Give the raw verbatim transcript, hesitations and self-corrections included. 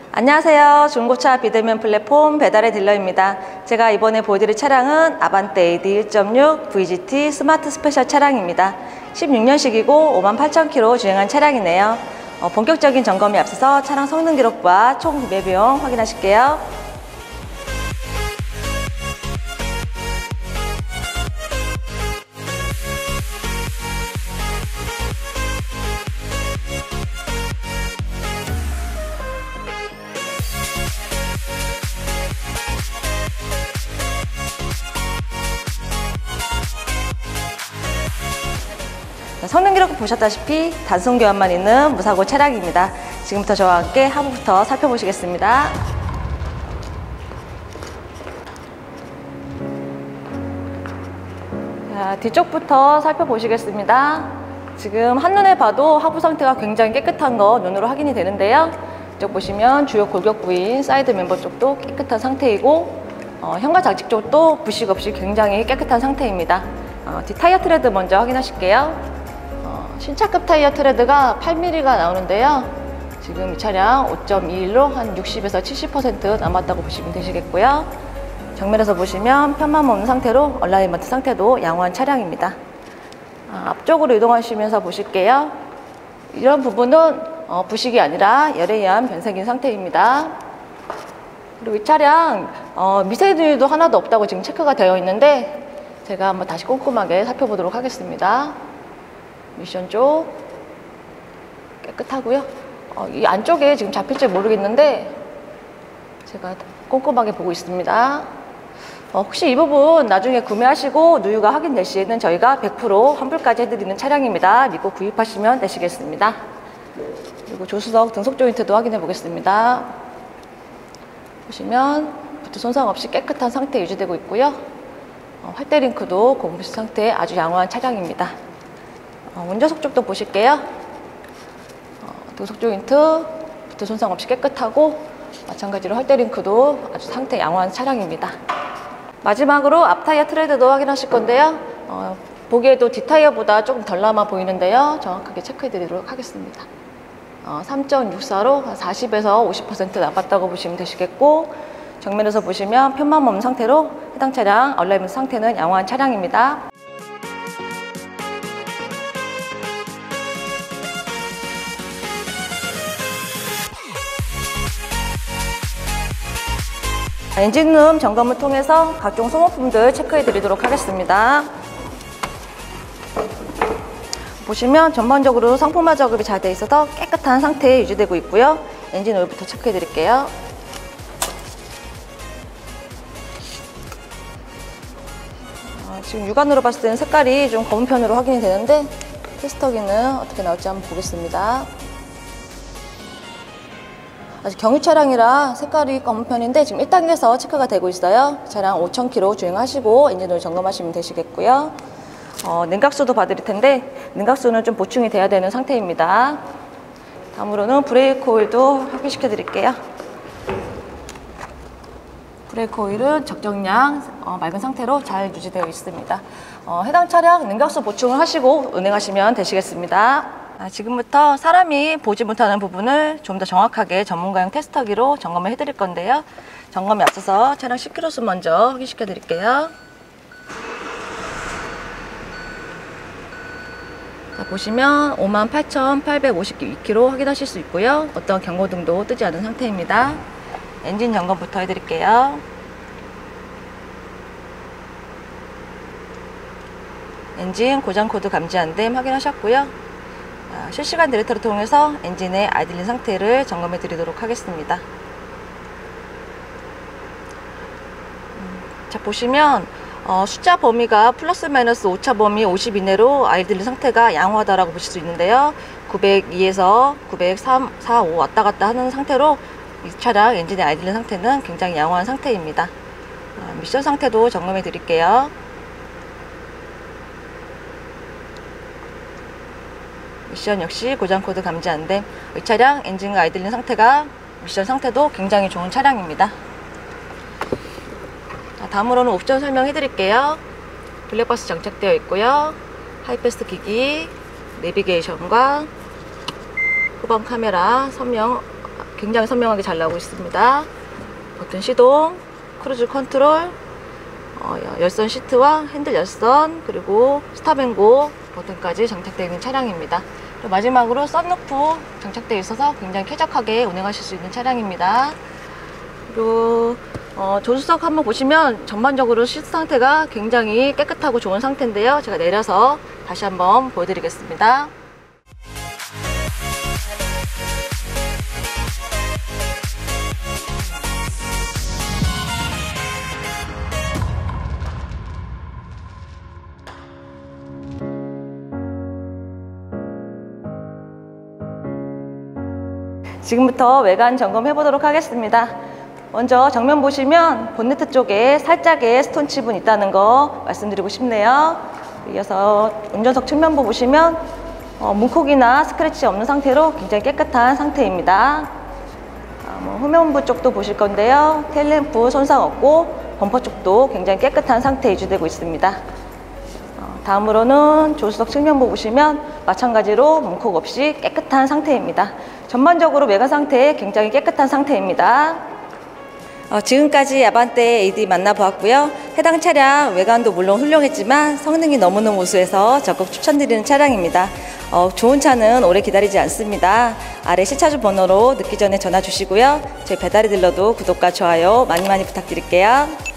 안녕하세요. 중고차 비대면 플랫폼 배달의 딜러입니다. 제가 이번에 보여드릴 차량은 아반떼 에이디 일 점 육 브이지티 스마트 스페셜 차량입니다. 십육 년식이고 오만 팔천 킬로미터 주행한 차량이네요. 어, 본격적인 점검에 앞서서 차량 성능 기록부와 총 구매 비용 확인하실게요. 성능 기록 보셨다시피 단순 교환만 있는 무사고 차량입니다. 지금부터 저와 함께 하부부터 살펴보시겠습니다. 자, 뒤쪽부터 살펴보시겠습니다. 지금 한눈에 봐도 하부 상태가 굉장히 깨끗한 거 눈으로 확인이 되는데요. 이쪽 보시면 주요 골격 부위인 사이드 멤버 쪽도 깨끗한 상태이고 어, 현관 장식 쪽도 부식 없이 굉장히 깨끗한 상태입니다. 어, 뒷 타이어 트레드 먼저 확인하실게요. 신차급 타이어 트레드가 팔 밀리미터가 나오는데요. 지금 이 차량 오 점 이일로 한 육십에서 칠십 퍼센트 남았다고 보시면 되시겠고요. 정면에서 보시면 편맘 없는 상태로 얼라이먼트 상태도 양호한 차량입니다. 아, 앞쪽으로 이동하시면서 보실게요. 이런 부분은 어, 부식이 아니라 열에 의한 변색인 상태입니다. 그리고 이 차량 어, 미세누유도 하나도 없다고 지금 체크가 되어 있는데 제가 한번 다시 꼼꼼하게 살펴보도록 하겠습니다. 미션 쪽 깨끗하고요. 어, 이 안쪽에 지금 잡힐지 모르겠는데 제가 꼼꼼하게 보고 있습니다. 어, 혹시 이 부분 나중에 구매하시고 누유가 확인될 시에는 저희가 백 퍼센트 환불까지 해드리는 차량입니다. 믿고 구입하시면 되시겠습니다. 그리고 조수석 등속 조인트도 확인해 보겠습니다. 보시면 부트 손상 없이 깨끗한 상태 유지되고 있고요. 어, 활대링크도 고무신 상태의 아주 양호한 차량입니다. 어, 운전석 쪽도 보실게요. 어, 등속 조인트, 부트 손상 없이 깨끗하고 마찬가지로 헐대링크도 아주 상태 양호한 차량입니다. 마지막으로 앞 타이어 트레드도 확인하실 건데요. 어, 보기에도 뒷 타이어보다 조금 덜 남아 보이는데요. 정확하게 체크해 드리도록 하겠습니다. 어, 삼 점 육사로 사십에서 오십 퍼센트 남았다고 보시면 되시겠고 정면에서 보시면 편맘 없는 상태로 해당 차량 얼라이먼트 상태는 양호한 차량입니다. 엔진룸 점검을 통해서 각종 소모품들 체크해 드리도록 하겠습니다. 보시면 전반적으로 상품화 작업이 잘 되어 있어서 깨끗한 상태에 유지되고 있고요. 엔진 오일부터 체크해 드릴게요. 어, 지금 육안으로 봤을 때는 색깔이 좀 검은 편으로 확인이 되는데 테스터기는 어떻게 나올지 한번 보겠습니다. 아직 경유 차량이라 색깔이 검은 편인데 지금 일 단계에서 체크가 되고 있어요. 차량 오천 킬로미터 주행하시고 엔진오일 점검하시면 되시겠고요. 어, 냉각수도 봐드릴 텐데 냉각수는 좀 보충이 돼야 되는 상태입니다. 다음으로는 브레이크 오일도 확인시켜 드릴게요. 브레이크 오일은 적정량 어, 맑은 상태로 잘 유지되어 있습니다. 어, 해당 차량 냉각수 보충을 하시고 운행하시면 되시겠습니다. 아, 지금부터 사람이 보지 못하는 부분을 좀 더 정확하게 전문가용 테스터기로 점검을 해드릴 건데요. 점검에 앞서서 차량 십 킬로미터 수 먼저 확인시켜 드릴게요. 자, 보시면 오만 팔천 팔백오십이 킬로미터 확인하실 수 있고요. 어떤 경고등도 뜨지 않은 상태입니다. 엔진 점검부터 해드릴게요. 엔진 고장 코드 감지 안됨 확인하셨고요. 실시간 데이터를 통해서 엔진의 아이들링 상태를 점검해 드리도록 하겠습니다. 자, 보시면 어, 숫자 범위가 플러스 마이너스 오차 범위 오십 이내로 아이들링 상태가 양호하다라고 보실 수 있는데요. 구백이에서 구백삼, 사, 오 왔다 갔다 하는 상태로 이 차량 엔진의 아이들링 상태는 굉장히 양호한 상태입니다. 어, 미션 상태도 점검해 드릴게요. 미션 역시 고장 코드 감지 안됨. 이 차량 엔진과 아이들링 상태가 미션 상태도 굉장히 좋은 차량입니다. 자, 다음으로는 옵션 설명해 드릴게요. 블랙박스 장착되어 있고요. 하이패스 기기, 내비게이션과 후방 카메라, 선명 굉장히 선명하게 잘 나오고 있습니다. 버튼 시동, 크루즈 컨트롤, 어, 열선 시트와 핸들 열선, 그리고 스탑앤고 버튼까지 장착되어 있는 차량입니다. 마지막으로 썬루프 장착되어 있어서 굉장히 쾌적하게 운행하실 수 있는 차량입니다. 그리고 어, 조수석 한번 보시면 전반적으로 시트 상태가 굉장히 깨끗하고 좋은 상태인데요. 제가 내려서 다시 한번 보여드리겠습니다. 지금부터 외관 점검해 보도록 하겠습니다. 먼저 정면 보시면 본네트 쪽에 살짝의 스톤 칩은 있다는 거 말씀드리고 싶네요. 이어서 운전석 측면부 보시면 어, 문콕이나 스크래치 없는 상태로 굉장히 깨끗한 상태입니다. 어, 뭐 후면부 쪽도 보실 건데요. 테일램프 손상 없고 범퍼 쪽도 굉장히 깨끗한 상태 유지되고 있습니다. 다음으로는 조수석 측면부 보시면 마찬가지로 문콕 없이 깨끗한 상태입니다. 전반적으로 외관 상태 굉장히 깨끗한 상태입니다. 어, 지금까지 아반떼 에이디 만나보았고요. 해당 차량 외관도 물론 훌륭했지만 성능이 너무너무 우수해서 적극 추천드리는 차량입니다. 어, 좋은 차는 오래 기다리지 않습니다. 아래 시차주 번호로 늦기 전에 전화 주시고요. 저희 배달이 딜러도 구독과 좋아요 많이 많이 부탁드릴게요.